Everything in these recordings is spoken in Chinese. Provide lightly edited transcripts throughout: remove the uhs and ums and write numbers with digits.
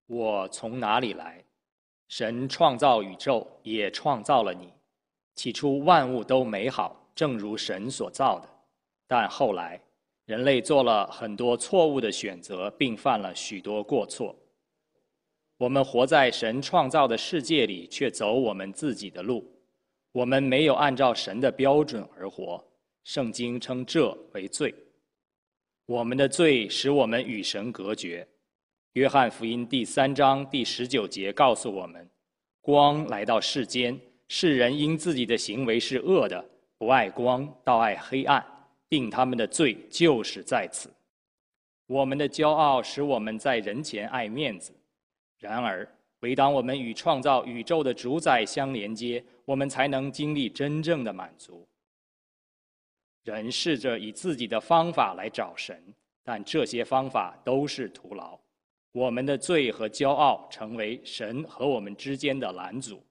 我从哪里来？神创造宇宙，也创造了你。起初万物都美好，正如神所造的。但后来，人类做了很多错误的选择，并犯了许多过错。我们活在神创造的世界里，却走我们自己的路。我们没有按照神的标准而活，圣经称这为罪。我们的罪使我们与神隔绝。约翰福音第3章第19节告诉我们，光来到世间，世人因自己的行为是恶的，不爱光，倒爱黑暗，定他们的罪就是在此。我们的骄傲使我们在人前爱面子，然而唯当我们与创造宇宙的主宰相连接，我们才能经历真正的满足。人试着以自己的方法来找神，但这些方法都是徒劳。我们的罪和骄傲成为神和我们之间的拦阻。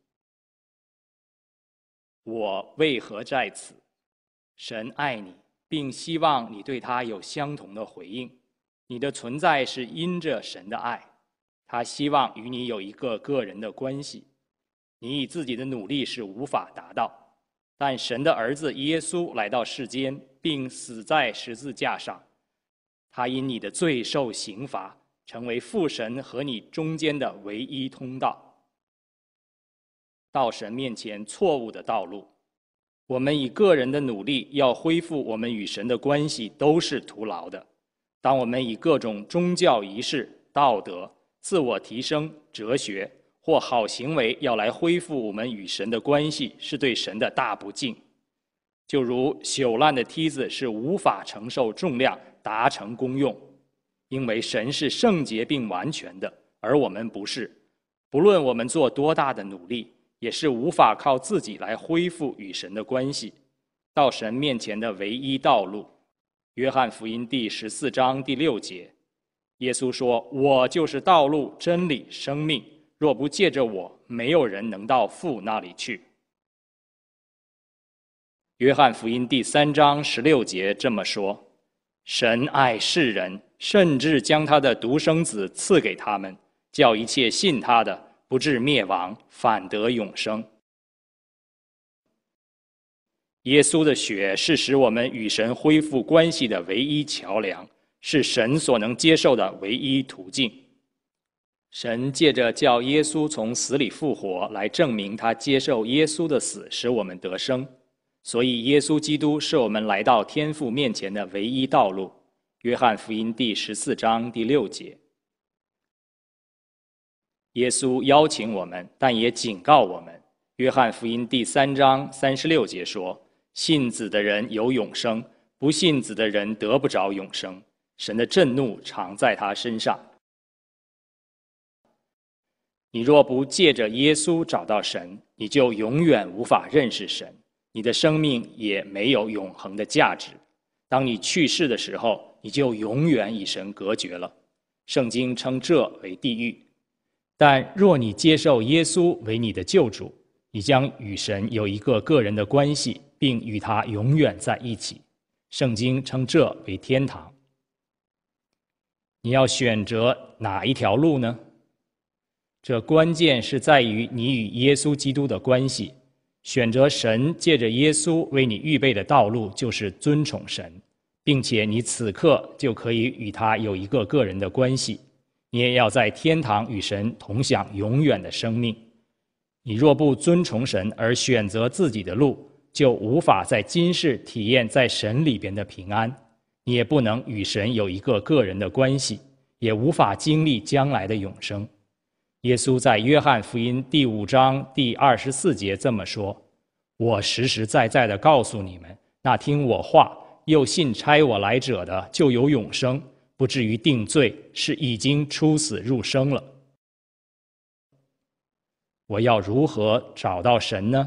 我为何在此？神爱你，并希望你对他有相同的回应。你的存在是因着神的爱，他希望与你有一个个人的关系。你以自己的努力是无法达到，但神的儿子耶稣来到世间，并死在十字架上，他因你的罪受刑罚，成为父神和你中间的唯一通道，到神面前错误的道路。我们以个人的努力要恢复我们与神的关系，都是徒劳的。当我们以各种宗教仪式、道德、自我提升、哲学或好行为要来恢复我们与神的关系，是对神的大不敬。就如朽烂的梯子是无法承受重量，达成功用。因为神是圣洁并完全的，而我们不是。不论我们做多大的努力，也是无法靠自己来恢复与神的关系。到神面前的唯一道路，约翰福音第14章第6节，耶稣说：“我就是道路、真理、生命，若不借着我，没有人能到父那里去。”约翰福音第3章16节这么说：“神爱世人，甚至将他的独生子赐给他们，叫一切信他的不至灭亡，反得永生。”耶稣的血是使我们与神恢复关系的唯一桥梁，是神所能接受的唯一途径。神借着叫耶稣从死里复活来证明他接受耶稣的死使我们得生，所以耶稣基督是我们来到天父面前的唯一道路。约翰福音第14章第6节，耶稣邀请我们，但也警告我们。约翰福音第3章36节说：“信子的人有永生，不信子的人得不着永生。神的震怒常在他身上。”你若不借着耶稣找到神，你就永远无法认识神，你的生命也没有永恒的价值。当你去世的时候，你就永远与神隔绝了。圣经称这为地狱。但若你接受耶稣为你的救主，你将与神有一个个人的关系，并与他永远在一起。圣经称这为天堂。你要选择哪一条路呢？这关键是在于你与耶稣基督的关系。选择神借着耶稣为你预备的道路，就是尊崇神，并且你此刻就可以与他有一个个人的关系。你也要在天堂与神同享永远的生命。你若不尊崇神而选择自己的路，就无法在今世体验在神里边的平安，你也不能与神有一个个人的关系，也无法经历将来的永生。耶稣在约翰福音第5章第24节这么说：“我实实在在地告诉你们，那听我话又信差我来者的，就有永生，不至于定罪，是已经出死入生了。”我要如何找到神呢？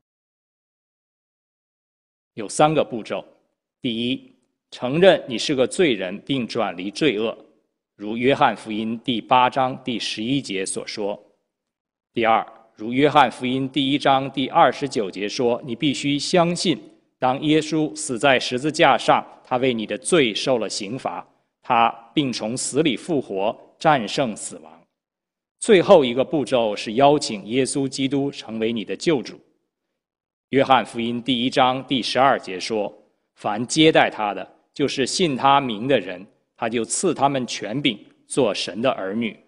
有3个步骤。第一，承认你是个罪人，并转离罪恶，如约翰福音第8章第11节所说。第二，如约翰福音第1章第29节说，你必须相信，当耶稣死在十字架上，他为你的罪受了刑罚，他并从死里复活，战胜死亡。 最后一个步骤是邀请耶稣基督成为你的救主。约翰福音第1章第12节说：“凡接待他的，就是信他名的人，他就赐他们权柄，做神的儿女。”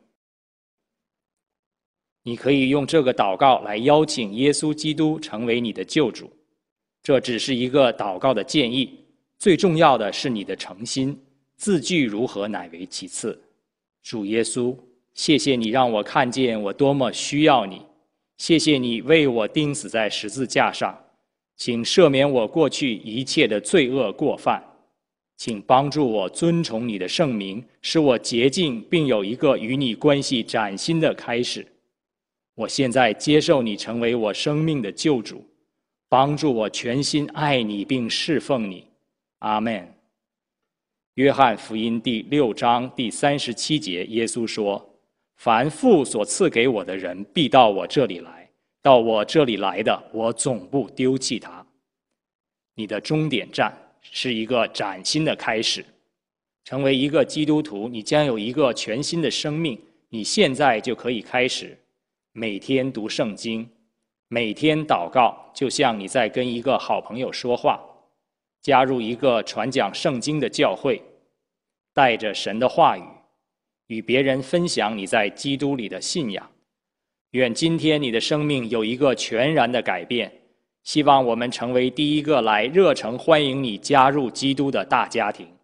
你可以用这个祷告来邀请耶稣基督成为你的救主。这只是一个祷告的建议，最重要的是你的诚心，字句如何乃为其次。主耶稣，谢谢你让我看见我多么需要你，谢谢你为我钉死在十字架上，请赦免我过去一切的罪恶过犯，请帮助我尊崇你的圣名，使我洁净并有一个与你关系崭新的开始。我现在接受你成为我生命的救主，帮助我全心爱你并侍奉你。阿们。约翰福音第6章第37节，耶稣说：“凡父所赐给我的人，必到我这里来；到我这里来的，我总不丢弃他。”你的终点站是一个崭新的开始。成为一个基督徒，你将有一个全新的生命。你现在就可以开始每天读圣经，每天祷告，就像你在跟一个好朋友说话。加入一个传讲圣经的教会，带着神的话语，与别人分享你在基督里的信仰。愿今天你的生命有一个全然的改变。希望我们成为第一个来热诚欢迎你加入基督的大家庭。